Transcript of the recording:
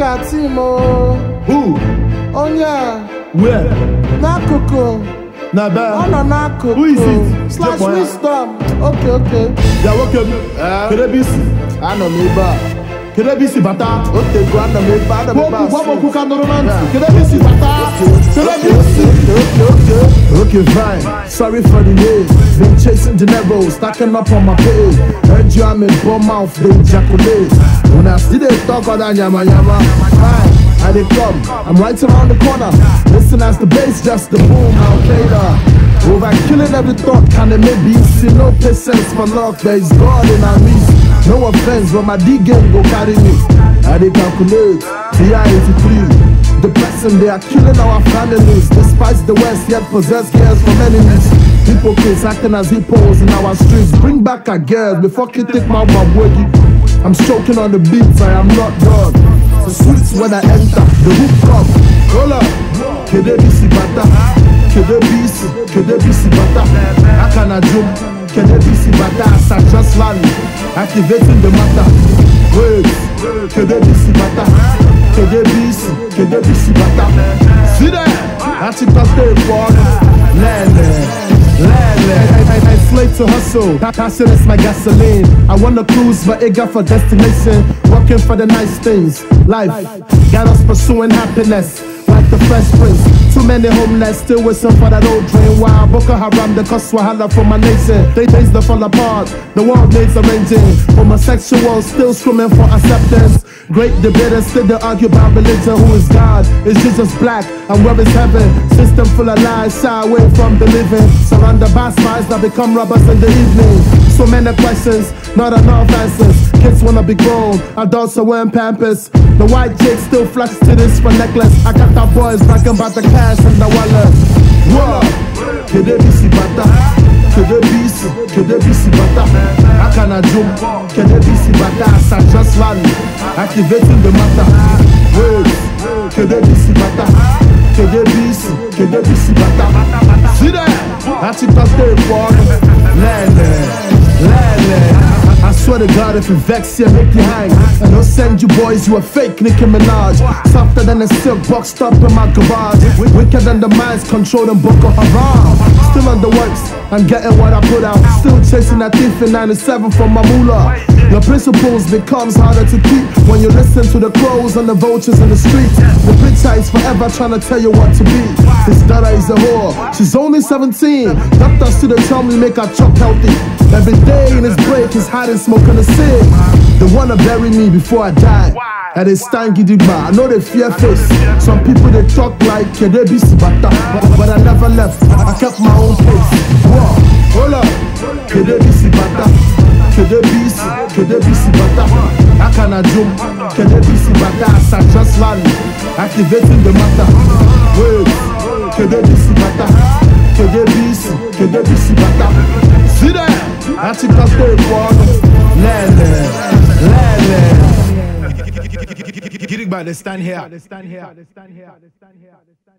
Africa team, oh. Who? Onya. Where? Nakuku. Naba. No, Nakuku. Who is it? Slash Wisdom. Okay. Yeah, welcome. Kedebisi. I know me, but. Kedebisi bata. Okay, go on me, but I'm Woku kuka noromanti. Kedebisi bata. Kedebisi. Okay, fine. Sorry for the name. Been chasing dinero, stacking up on my pay. Heard you I'm in bomb mouth, they ejaculate. When I see they talk on that yama. Fine. I they come, I'm right around the corner. Listen as the bass just the boom out later. Over killing every thought, can it maybe see no patience for luck? There is God in our midst. No offense, but my D game go carry me. I they calculate, TI-83. The person they are killing our families. Despite the West, yet possess girls from enemies. Hypocrites acting as hippos in our streets. Bring back our girls before you take my wiggy. I'm stroking on the beats, I am not God. The sweets when I enter, the hook come. Hold up, Kedebisi bata, Kedebisi bata. Akana jump, Kedebisi bata. Just land, activating the matter. Wait, Kedebisi bata, Kedebisi bata. See there, that's it, that's the I slave to hustle, passion is my gasoline. I wanna cruise but eager for destination. Working for the nice things. Life got us pursuing happiness like the Fresh Prince. Too many homeless still wishing for that old dream. While Boko Haram the cause wahala for my nation. They days that fall apart, the world needs arranging. Homosexuals still screaming for acceptance. Great debaters still they argue about religion. Who is God? Is Jesus black? And where is heaven? System full of lies, shy away from the living. Surrounded by spies that become robbers in the evening. So many questions, not enough answers. Kids wanna be grown, adults are wearing Pampers. The white chick still flashes to this for necklace. I got that boys bragging about the cash and the wallet. Whoa, Kedebisi bata, Kedebisi bata. Akana jump, Kedebisi bata. Just land, activating the matter. Wait, Kedebisi bata, Kedebisi bata. See there, that's it, that's the I swear to God, if you vex you, make you hang. I don't send you boys, you a fake Nicki Minaj. Softer than a silk boxed up in my garage. Wicked than the minds controlling Boko Haram. Still on the works, I'm getting what I put out. Still chasing that thief in 97 from my moolah. Your principles becomes harder to keep when you listen to the crows and the vultures in the street. The preacher is forever trying to tell you what to be. His daughter is a whore, she's only 17. Doctors still tell me make her chop healthy. Every day in his break, he's hiding, smoking a cig. They wanna bury me before I die. And they stand gidigba, I know they fear face. Some people they talk like Kedebisi bata, but I never left, I kept my own pace. Whoa, hold up, Kedebisi bata, Kedebisi bata. Akana jump, Kedebisi bata. Just land, activating the matter. Wait, Kedebisi bata, Kedebisi bata. See there, that's it, that's the Get it by the stand here.